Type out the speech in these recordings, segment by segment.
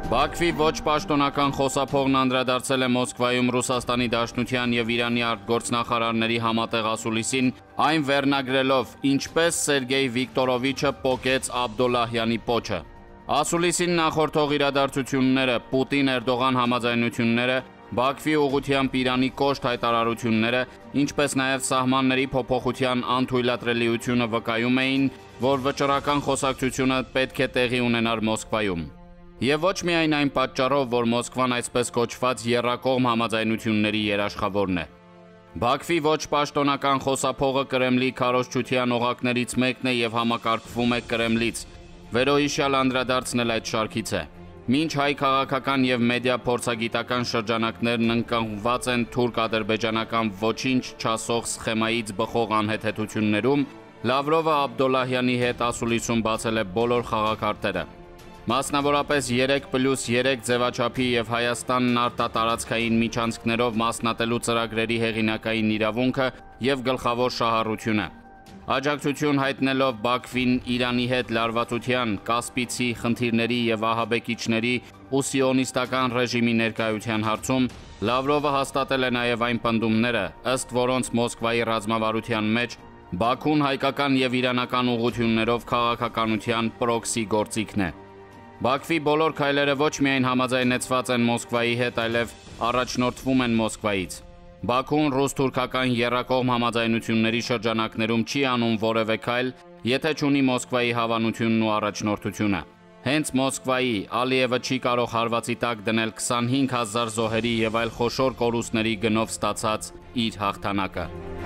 Բաքվի ոչ պաշտոնական խոսափողն անդրադարձել է Մոսկվայում Ռուսաստանի Դաշնության եւ Իրանի արտգործնախարարների համատեղ ասուլիսին, այն վերնագրելով «Ինչպես Սերգեյ Վիկտորովիչը պոկեց Աբդոլլահյանի պոչը»։ Ասուլիսին նախորդող իրադարձությունները, Պուտին-Էրդողան համաձայնությունները, Բաքվի ուղղությամբ Իրանի կոշտ հայտարարությունները, ինչպես նաև սահմանների փոփոխության անթույլատրելիությունը վկայում էին, որ վճռական խոսակցությունը պետք է տեղի ունենար Մոսկվայում։ Եվ ոչ միայն այն պատճառով, որ Մոսկվան այսպես կոչված եռակողմ համաձայնությունների երաշխավորն է։ Բաքվի ոչ պաշտոնական խոսափողը Կրեմլի քարոզչության օղակներից մեկն է եւ համակարգվում է Կրեմլից։ Վերոհիշյալ անդրադարձն այդ շարքից է։ Մինչ հայ քաղաքական եւ մեդիա փորձագիտական շրջանակներն ընկղմված են թուրք-ադրբեջանական ոչինչ չասող սխեմայից բխող անհեթեթություններում, Լավրովը Աբդոլլահյանի հետ ասուլիսում բացել է բոլոր խաղաքարտերը։ Մասնավորապես 3+3 ձևաչափի եւ Հայաստանն արտատարածքային միջանցքներով մասնատելու ծրագրերի հեղինակային իրավունքը եւ գլխավոր շահառությունը։ Աջակցություն հայտնելով Բաքվին Իրանի հետ լարվածության, Կասպիցի խնդիրների եւ ահաբեկիչների ու սիոնիստական ռեժիմի ներկայության հարցում, Լավրովը հաստատել է նաեւ այն պնդումները, ըստ որոնց Մոսկվայի ռազմավարության մեջ Բաքուն հայկական եւ իրանական ուղղություններով քաղաքականության պրոքսի գործիքն է։ Բաքվի բոլոր քայլերը ոչ միայն համաձայնեցված են Մոսկվայի հետ, այլև առաջնորդվում են Մոսկվայից։ Բաքուն ռուս-թուրքական եռակողմ համաձայնությունների շրջանակներում չի անում որևէ քայլ, եթե չունի Մոսկվայի հավանությունն ու առաջնորդությունը։ Հենց Մոսկվայի Ալիևը չի կարող հարվածի տակ դնել 25,000 զոհերի եւ այլ խոշոր կորուստների գնով ստացած իր հաղթանակը։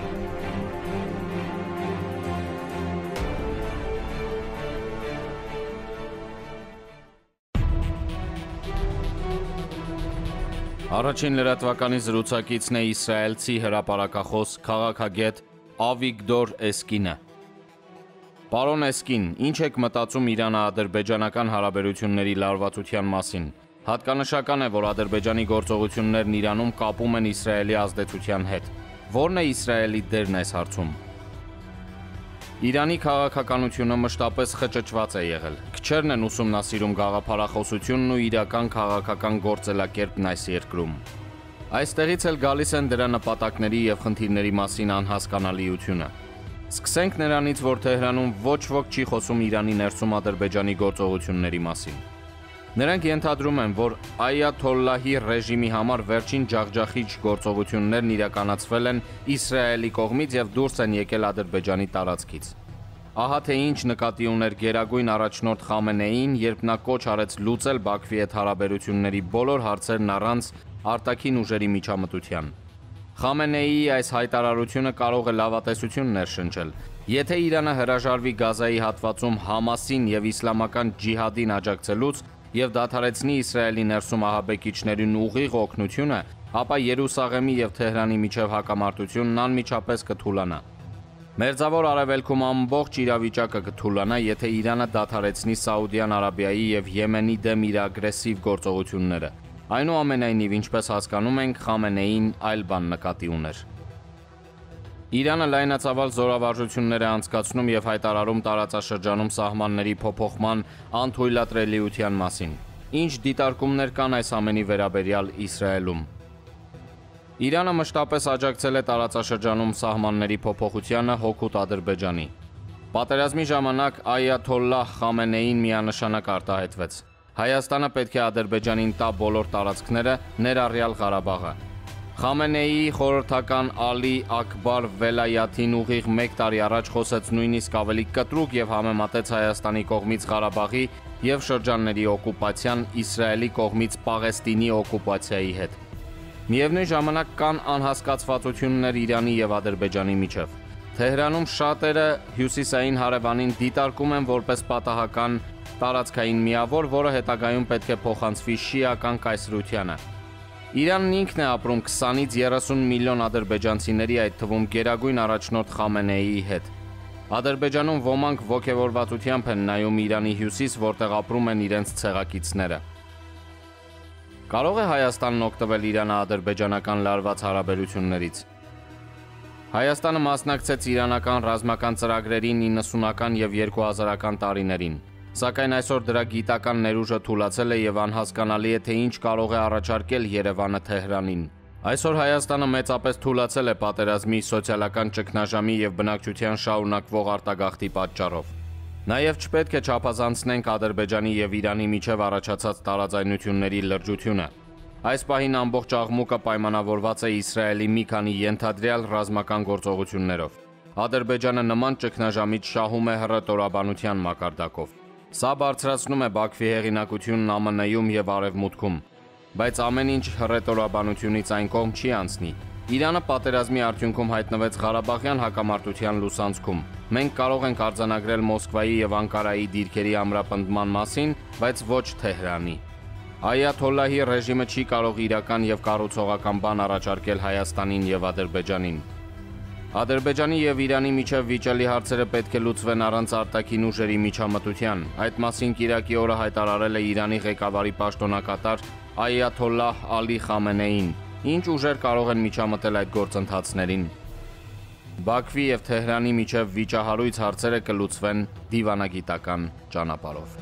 Առաջին լրատվականի զրուցակիցն է իսրայելցի հրապարակախոս քաղաքագետ Ավիգդոր Էսկինը։ Պարոն Էսկին, ինչ եք մտածում Իրано-ադրբեջանական հարաբերությունների լարվածության մասին։ Հատկանշական է, որ Ադրբեջանի գործողություններն Իրանում կապում են Իսրայելի ազդեցության հետ։ Որն է Իսրայելի դերն այս հարցում։ Իրանի քաղաքականությունը մշտապես խճճված է եղել։ Քչերն են ուսումնասիրում գաղափարախոսությունն ու իրական քաղաքական գործելակերպն այս երկրում։ Այստեղից էլ գալիս են դրա նպատակների եւ խնդիրների մասին անհասկանալիությունը։ Սկսենք նրանից, որ Թեհրանում ոչ ոք չի խոսում Իրանի ներսում Ադրբեջանի գործողությունների մասին։ Նրանք ենթադրում են, որ Այաթոլլահի ռեժիմի համար վերջին ջախջախիչ գործողություններն իրականացվել են Իսրայելի կողմից եւ դուրս են եկել Ադրբեջանի տարածքից։ Ահա թե ինչ նկատի ուներ գերագույն առաջնորդ Խամենեին, երբ նա կոչ արեց լուծել Բաքվի հետ հարաբերությունների բոլոր հարցերն առանց արտաքին ուժերի միջամտության։ Խամենեիի այս հայտարարությունը կարող է լավատեսություն ներշնչել։ Եթե Իրանը հրաժարվի Գազայի հատվածում Համասին եւ իսլամական ջիհադին աջակցելուց եւ դադարեցնի Իսրայելի ներսում ահաբեկիչներին ուղիղ օգնությունը, ապա Երուսաղեմի եւ Թեհրանի միջև հակամարտությունն անմիջապես կթուլանա։ Մերձավոր Արևելքում ամբողջ իրավիճակը կթուլանա, եթե Իրանը դադարեցնի Սաուդյան Արաբիայի եւ Եմենի դեմ իր ագրեսիվ գործողությունները։ Այնուամենայնիվ, ինչպես հասկանում ենք, Խամենեին այլ բան նկատի ուներ։ Իրանը լայնածավալ զորավարժություններ է անցկացնում եւ հայտարարում տարածաշրջանում սահմանների փոփոխման անթույլատրելիության մասին։ Ինչ դիտարկումներ կան այս ամենի վերաբերյալ Իսրայելում։ Իրանը մշտապես աջակցել է տարածաշրջանում սահմանների փոփոխությանը հօգուտ Ադրբեջանի։ Պատերազմի ժամանակ Այաթոլլահ Խամենեին միանշանակ արտահայտվեց։ Հայաստանը պետք է Ադրբեջանին տա բոլոր տարածքները, ներառյալ Ղարաբաղը։ Խամենեիի խորհրդական Ալի Աքբար Վելայաթին ուղիղ 1 տարի առաջ խոսեց նույնիսկ ավելի կտրուկ եւ համեմատեց Հայաստանի կողմից Ղարաբաղի եւ շրջանների օկուպացիան Իսրայելի կողմից Պաղեստինի օկուպացիայի հետ։ Միևնույն ժամանակ կան անհասկացվածություններ Իրանի եւ Ադրբեջանի միջև։ Թեհրանում շատերը հյուսիսային հարևանին դիտարկում են որպես պատահական տարածքային միավոր, որը հետագայում պետք է փոխանցվի շիական կայսրությանը։ Իրանն ինքն է ապրում 20-ից 30 միլիոն ադրբեջանցիների, այդ թվում գերագույն առաջնորդ Խամենեիի հետ։ Ադրբեջանում ոմանք ոգևորվածությամբ են նայում Իրանի հյուսիս, որտեղ ապրում են իրենց ցեղակիցները։ Կարող է Հայաստանն օգտվել Իրано-ադրբեջանական լարված հարաբերություններից։ Հայաստանը մասնակցեց իրանական ռազմական ծրագրերին 90-ական եւ 2000-ական տարիներին։ Սակայն այսօր դրա գիտական ներուժը թուլացել է եւ անհասկանալի է, թե ինչ կարող է առաջարկել Երևանը Թեհրանին։ Այսօր Հայաստանը մեծապես թուլացել է պատերազմի, սոցիալական ճգնաժամի եւ բնակչության շարունակվող արտագաղթի պատճառով։ Նաեւ չպետք է չափազանցնենք Ադրբեջանի եւ Իրանի միջև առաջացած տարաձայնությունների լրջությունը։ Այս պահին ամբողջ աղմուկը պայմանավորված է Իսրայելի մի քանի ենթադրյալ ռազմական գործողություններով։ Ադրբեջանը նման ճգնաժամից շահում է հռետորաբանության մակարդակով։ Սա բարձրացնում է Բաքվի հեղինակությունն ԱՄՆ-ում եւ Արևմուտքում, բայց ամեն ինչ հռետորաբանությունից այն կողմ չի անցնի։ Իրանը պատերազմի արդյունքում հայտնվեց Ղարաբաղյան հակամարտության լուսանցքում։ Մենք կարող ենք արձանագրել Մոսկվայի եւ Անկարայի դիրքերի ամրապնդման մասին, բայց ոչ Թեհրանի։ Այաթոլլահի ռեժիմը չի կարող իրական եւ կառուցողական բան առաջարկել Հայաստանին եւ Ադրբեջանին։ Ադրբեջանի եւ Իրանի միջև վիճելի հարցերը պետք է լուծվեն առանց արտաքին ուժերի միջամտության։ Այդ մասին Կիրակի օրը հայտարարել է Իրանի ղեկավարի պաշտոնակատար Այաթոլլահ Ալի Խամենեին։ Ինչ ուժեր կարող են միջամտել այդ գործընթացներին։ Բաքվի եւ Թեհրանի միջև վիճահարույց հարցերը կլուծվեն դիվանագիտական ճանապարհով։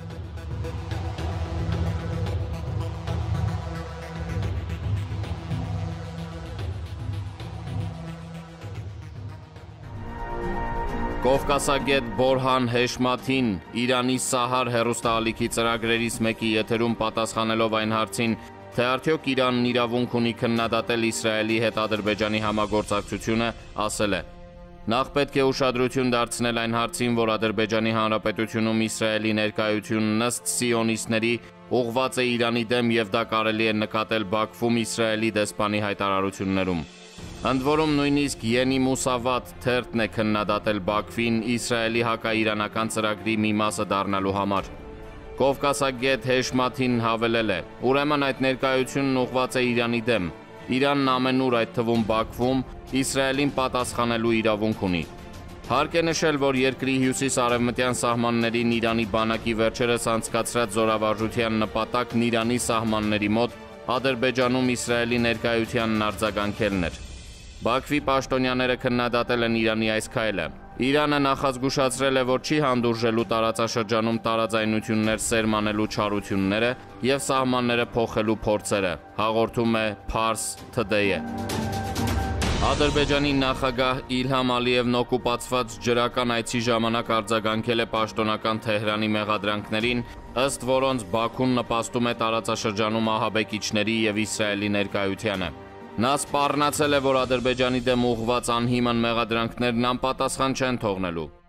Կովկասագետ Բորհան Հեշմաթին Իրանի Սահար հեռուստաալիքի ծրագրերից մեկի եթերում պատասխանելով այն հարցին, թե արդյոք Իրանն իրավունք ունի քննադատել Իսրայելի հետ Ադրբեջանի համագործակցությունը, ասել է. Նախ պետք է ուշադրություն դարձնել այն հարցին, որ Ադրբեջանի Հանրապետությունում Իսրայելի ներկայությունն ըստ սիոնիստների ուղղված է Իրանի դեմ եւ դա կարելի է նկատել Բաքվում Իսրայելի դեսպանի հայտարարություններում։ Ընդ որում նույնիսկ Յենի Մուսավատ թերթն է քննադատել Բաքվին Իսրայելի հակաիրանական ծրագրի մի մասը դառնալու համար։ Կովկասագետ Հեշմաթին հավելել է. Ուրեմն այդ ներկայությունն ուղղված է Իրանի դեմ։ Իրանն ամենուր, այդ թվում Բաքվում, Իսրայելին պատասխանելու իրավունք ունի։ Հարկ է նշել, որ երկրի հյուսիս-արևմտյան սահմաններին Իրանի բանակի վերջերս անցկացրած զորավարժության նպատակն Իրանի սահմանների մոտ Ադրբեջանում Իսրայելի ներկայությանն արձագանքելն էր։ Բաքվի պաշտոնյաները քննադատել են Իրանի այս քայլը։ Իրանը նախազգուշացրել է, որ չի հանդուրժելու տարածաշրջանում տարաձայնություններ սերմանելու չարությունները եւ սահմանները փոխելու փորձերը, հաղորդում է Pars Today-ը։ Ադրբեջանի նախագահ Իլհամ Ալիևն օկուպացված ջրական այցի ժամանակ արձագանքել է պաշտոնական Թեհրանի մեղադրանքներին, ըստ որոնց Բաքուն նպաստում է տարածաշրջանում ահաբեկիչների եւ Իսրայելի ներկայությանը։ Նա սպառնացել է, որ Ադրբեջանի դեմ ուղղված անհիմն մեղադրանքներն անպատասխան չեն թողնելու։